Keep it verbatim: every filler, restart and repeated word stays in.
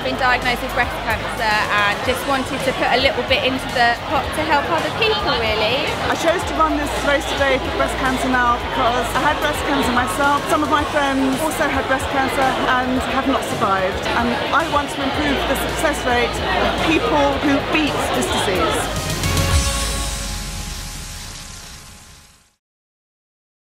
been diagnosed with breast cancer and just wanted to put a little bit into the pot to help other people, really. I chose to run this race today for Breast Cancer Now because I had breast cancer myself. Some of my friends also had breast cancer and have not survived. And I want to improve the success rate of people who beat this disease.